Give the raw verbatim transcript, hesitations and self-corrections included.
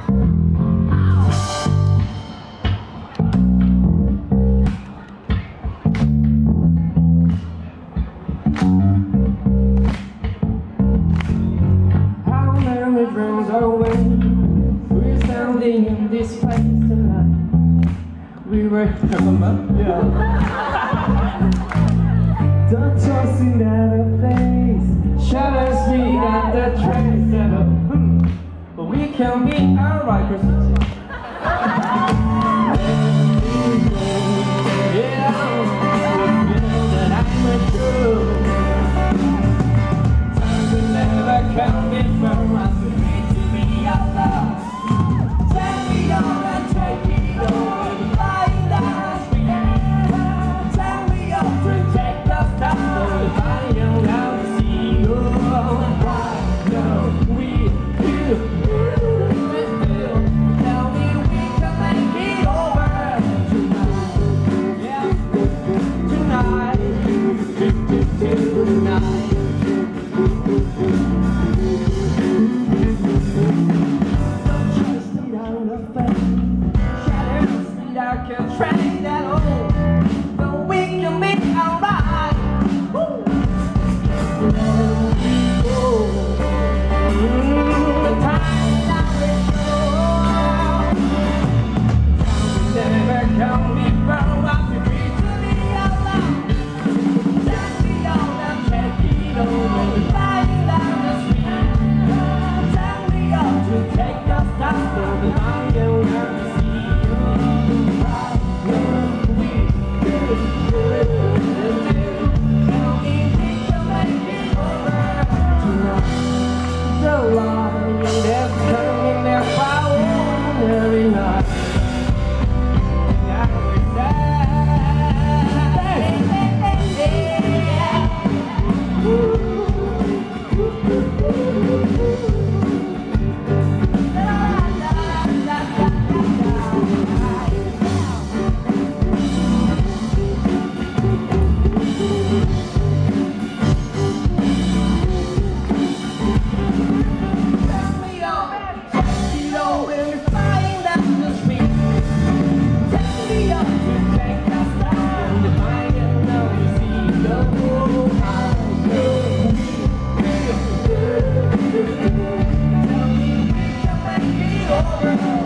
How many rooms away, we're standing in this place tonight. We were, 잠깐만, yeah. Don't trust in that face, shadows me at the trace settle. Hmm. But we can be alright, Chris. Yeah, the feeling that I'm a true. Time will never come before I need to be alone. Tell me all and take it all. Flying down the street. Tell me all to take the stars. I am down to see you. Why no, we do. Tell me we can make it over tonight. Yeah, tonight. Tonight. I can trade that all, but we can be alright. Woo! Let me go. Mm, the time now is short. Time will never come before I can reach to be alone. Take me on and take it over. Flying down the street. Tell me all to take the stars for the mind and learn to see. The line that's coming their power every night. And I would over.